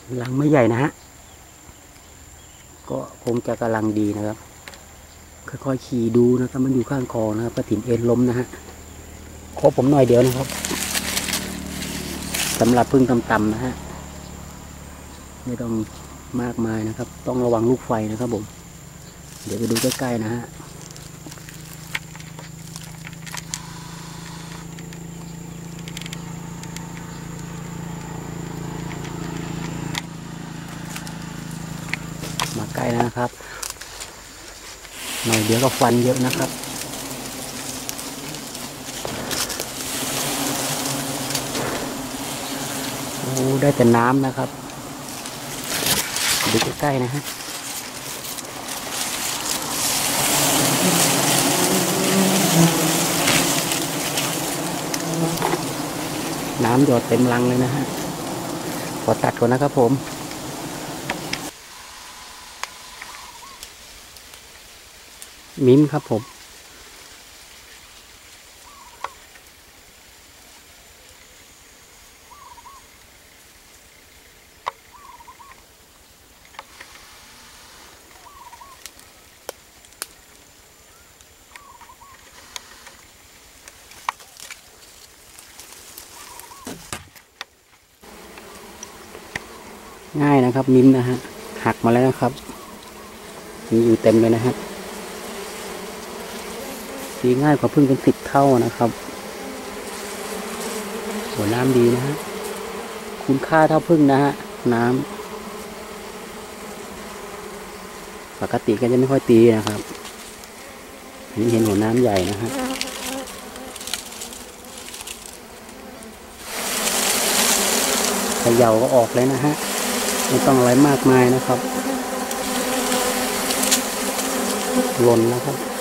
รังไม่ใหญ่นะฮะก็คงจะกำลังดีนะครับค่อยๆขี่ดูนะครับมันอยู่ข้างคอนะครับกระถิ่นเอ็นล้มนะฮะขอผมหน่อยเดียวนะครับสำหรับพึ่งต่ำๆนะฮะไม่ต้องมากมายนะครับต้องระวังลูกไฟนะครับผมเดี๋ยวไปดูใกล้ๆนะฮะมาใกล้แล้วนะครับหน่อยเดี๋ยวก็ฟันเยอะนะครับโอ้ได้แต่น้ำนะครับดูใกล้ๆนะฮะน้ำหยดเต็มรังเลยนะฮะขอตัดก่อนนะครับผมมิ้มครับผมง่ายนะครับมิ้มนะฮะหักมาแล้วนะครับมีอยู่เต็มเลยนะฮะสีง่ายกว่าพึ่งเป็น10 เท่านะครับหัวน้ำดีนะฮะคุณค่าเท่าพึ่งนะฮะน้ำปกติก็จะไม่ค่อยตีนะครับอันนี้เห็นหัวน้ำใหญ่นะฮะเขย่าก็ออกเลยนะฮะไม่ต้องอะไรมากมายนะครับหล่นนะครับ